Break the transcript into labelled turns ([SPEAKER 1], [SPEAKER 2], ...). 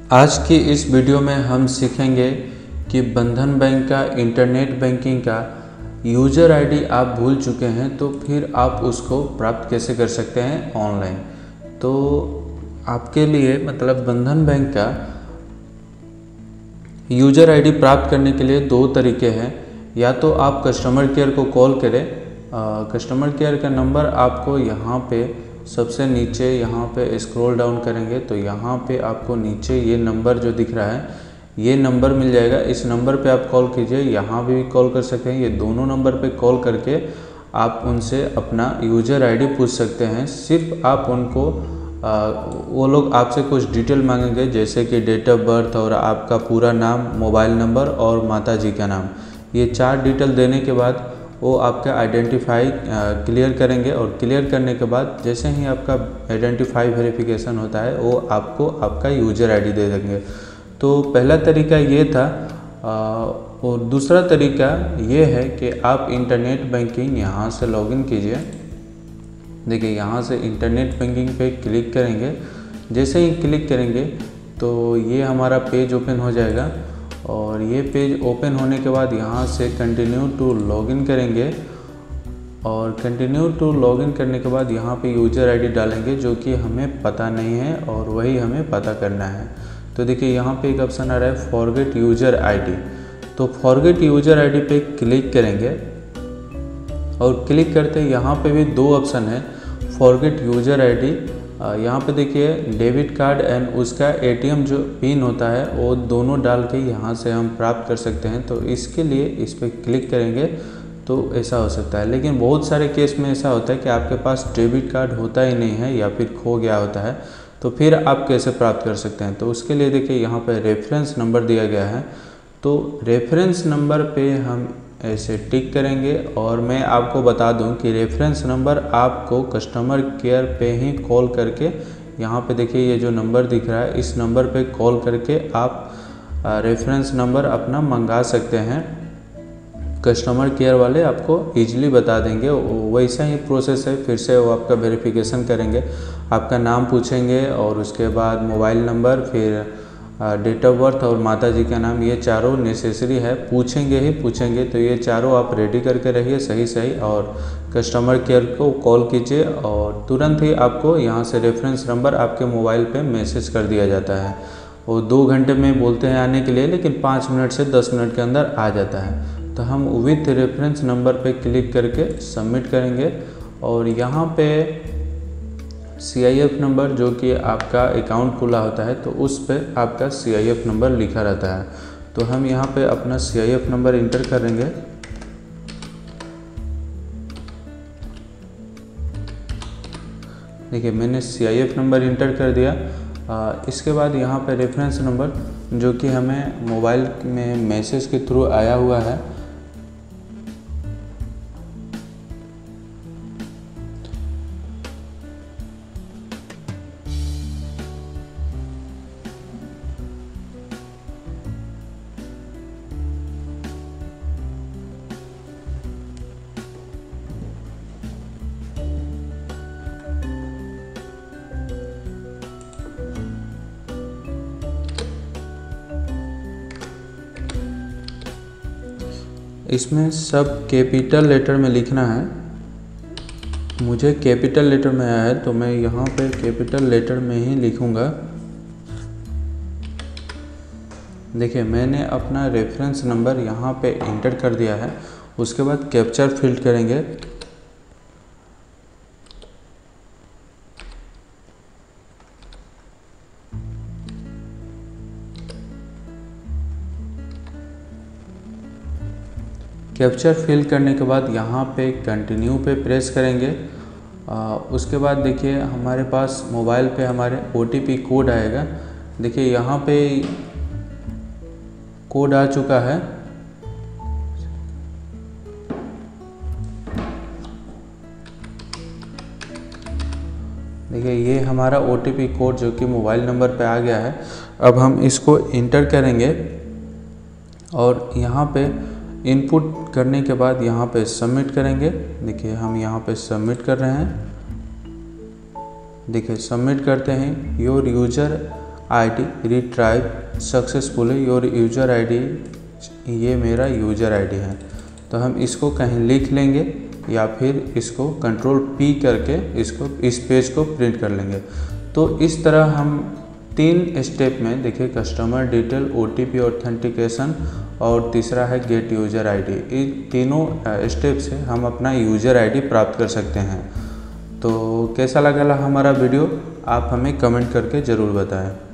[SPEAKER 1] आज की इस वीडियो में हम सीखेंगे कि बंधन बैंक का इंटरनेट बैंकिंग का यूज़र आईडी आप भूल चुके हैं तो फिर आप उसको प्राप्त कैसे कर सकते हैं ऑनलाइन। तो आपके लिए मतलब बंधन बैंक का यूज़र आईडी प्राप्त करने के लिए दो तरीके हैं। या तो आप कस्टमर केयर को कॉल करें। कस्टमर केयर का नंबर आपको यहाँ पे सबसे नीचे यहाँ पे स्क्रॉल डाउन करेंगे तो यहाँ पे आपको नीचे ये नंबर जो दिख रहा है ये नंबर मिल जाएगा। इस नंबर पे आप कॉल कीजिए, यहाँ भी कॉल कर सकते हैं। ये दोनों नंबर पे कॉल करके आप उनसे अपना यूज़र आईडी पूछ सकते हैं। सिर्फ आप उनको वो लोग आपसे कुछ डिटेल मांगेंगे जैसे कि डेट ऑफ बर्थ और आपका पूरा नाम, मोबाइल नंबर और माता जी का नाम। ये 4 डिटेल देने के बाद वो आपका आइडेंटिफाई क्लियर करेंगे और क्लियर करने के बाद जैसे ही आपका आइडेंटिफाई वेरिफिकेशन होता है वो आपको आपका यूज़र आईडी दे देंगे। तो पहला तरीका ये था। और दूसरा तरीका ये है कि आप इंटरनेट बैंकिंग यहाँ से लॉगिन कीजिए। देखिए यहाँ से इंटरनेट बैंकिंग पे क्लिक करेंगे। जैसे ही क्लिक करेंगे तो ये हमारा पेज ओपन हो जाएगा और ये पेज ओपन होने के बाद यहाँ से कंटिन्यू टू लॉगिन करेंगे और कंटिन्यू टू लॉगिन करने के बाद यहाँ पे यूज़र आईडी डालेंगे जो कि हमें पता नहीं है और वही हमें पता करना है। तो देखिए यहाँ पे एक ऑप्शन आ रहा है फॉरगेट यूज़र आईडी। तो फॉरगेट यूज़र आईडी पे क्लिक करेंगे और क्लिक करते यहाँ पे भी दो ऑप्शन है फॉरगेट यूज़र आईडी। यहाँ पे देखिए डेबिट कार्ड एंड उसका एटीएम जो पिन होता है वो दोनों डाल के यहाँ से हम प्राप्त कर सकते हैं। तो इसके लिए इस पर क्लिक करेंगे तो ऐसा हो सकता है। लेकिन बहुत सारे केस में ऐसा होता है कि आपके पास डेबिट कार्ड होता ही नहीं है या फिर खो गया होता है, तो फिर आप कैसे प्राप्त कर सकते हैं। तो उसके लिए देखिए यहाँ पर रेफरेंस नंबर दिया गया है। तो रेफरेंस नंबर पे हम ऐसे टिक करेंगे और मैं आपको बता दूं कि रेफरेंस नंबर आपको कस्टमर केयर पे ही कॉल करके, यहाँ पे देखिए ये जो नंबर दिख रहा है इस नंबर पे कॉल करके आप रेफरेंस नंबर अपना मंगा सकते हैं। कस्टमर केयर वाले आपको ईजिली बता देंगे। वैसा ही प्रोसेस है, फिर से वो आपका वेरिफिकेशन करेंगे, आपका नाम पूछेंगे और उसके बाद मोबाइल नंबर, फिर डेट ऑफ बर्थ और माता जी का नाम, ये चारों नेसेसरी है, पूछेंगे ही पूछेंगे। तो ये चारों आप रेडी करके रहिए सही और कस्टमर केयर को कॉल कीजिए और तुरंत ही आपको यहाँ से रेफरेंस नंबर आपके मोबाइल पे मैसेज कर दिया जाता है। वो 2 घंटे में बोलते हैं आने के लिए, लेकिन 5 मिनट से 10 मिनट के अंदर आ जाता है। तो हम विथ रेफरेंस नंबर पे क्लिक करके सबमिट करेंगे और यहाँ पे CIF नंबर जो कि आपका अकाउंट खुला होता है तो उस पर आपका CIF नंबर लिखा रहता है। तो हम यहाँ पे अपना CIF नंबर इंटर करेंगे। देखिए मैंने CIF नंबर इंटर कर दिया। इसके बाद यहाँ पे रेफरेंस नंबर जो कि हमें मोबाइल में मैसेज के थ्रू आया हुआ है, इसमें सब कैपिटल लेटर में लिखना है। मुझे कैपिटल लेटर में आया है तो मैं यहाँ पे कैपिटल लेटर में ही लिखूँगा। देखिए मैंने अपना रेफरेंस नंबर यहाँ पे इंटर कर दिया है। उसके बाद कैप्चर फिल करेंगे। कैप्चर फिल करने के बाद यहाँ पे कंटिन्यू पे प्रेस करेंगे। उसके बाद देखिए हमारे पास मोबाइल पे हमारे OTP कोड आएगा। देखिए यहाँ पे कोड आ चुका है। देखिए ये हमारा OTP कोड जो कि मोबाइल नंबर पे आ गया है। अब हम इसको इंटर करेंगे और यहाँ पे इनपुट करने के बाद यहाँ पे सबमिट करेंगे। देखिए हम यहाँ पे सबमिट कर रहे हैं। देखिए सबमिट करते हैं। Your user ID retrieve successfully your user ID, ये मेरा यूज़र ID है। तो हम इसको कहीं लिख लेंगे या फिर इसको Ctrl+P करके इसको इस पेज को प्रिंट कर लेंगे। तो इस तरह हम 3 स्टेप में देखिए, कस्टमर डिटेल, OTP ऑथेंटिकेशन और तीसरा है गेट यूज़र ID, इन तीनों स्टेप से हम अपना यूज़र ID प्राप्त कर सकते हैं। तो कैसा लगा हमारा वीडियो, आप हमें कमेंट करके ज़रूर बताएं।